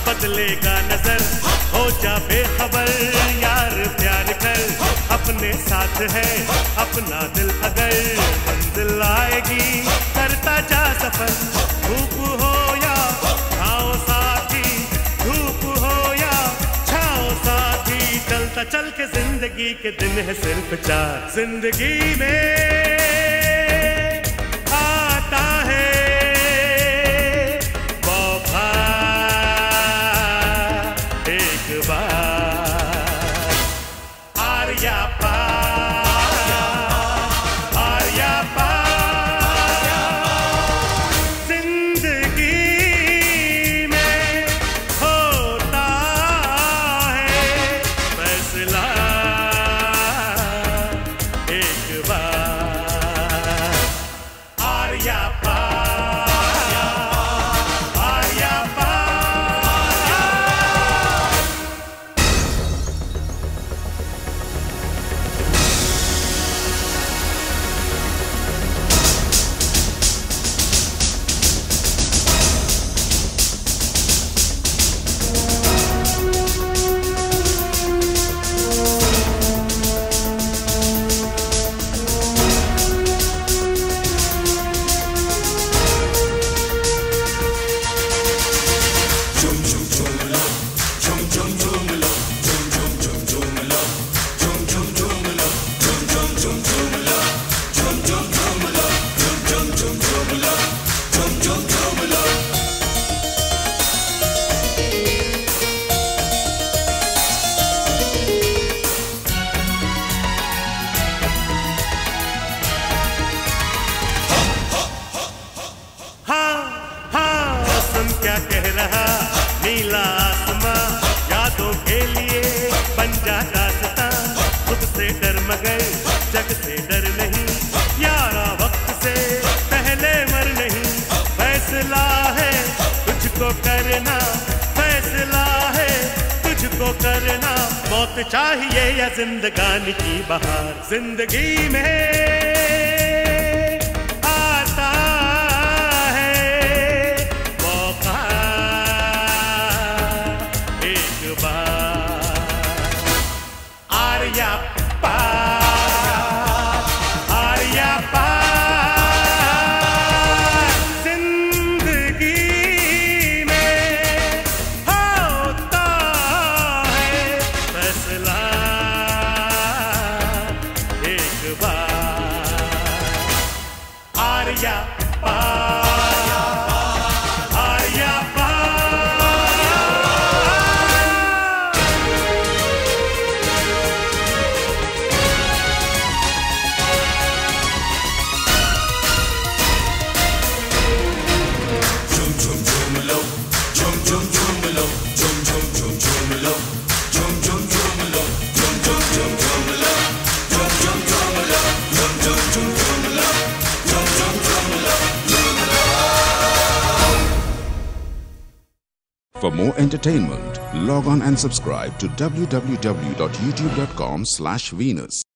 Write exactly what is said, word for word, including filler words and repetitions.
बदलेगा नजर, हो जा बेखबर यार प्यार कर, अपने साथ है अपना दिल अगर, मंजिल आएगी करता जा सफर, धूप हो या छाओ साथी, धूप हो या छाओ साथी, चलता चल के जिंदगी के दिन है सिर्फ चार, जिंदगी में आता है मौका एक बार, आर या पार, आर या पार, जिंदगी में होता है फैसला एक बार, आर या पार, आर या पार। क्या कह रहा नीला आसमां, यादों के लिए बन जा रास्ता, खुद से डर मगर जग से डर नहीं, यारा वक्त से पहले मर नहीं, फैसला है तुझको करना, फैसला है तुझको करना, मौत चाहिए या जिंदगानी की बहार, जिंदगी में आर या पार, आर या पार, जिंदगी में होता है फैसला एक बार, आर या पार, आर या पार। For more entertainment, log on and subscribe to w w w dot youtube dot com slash Venus.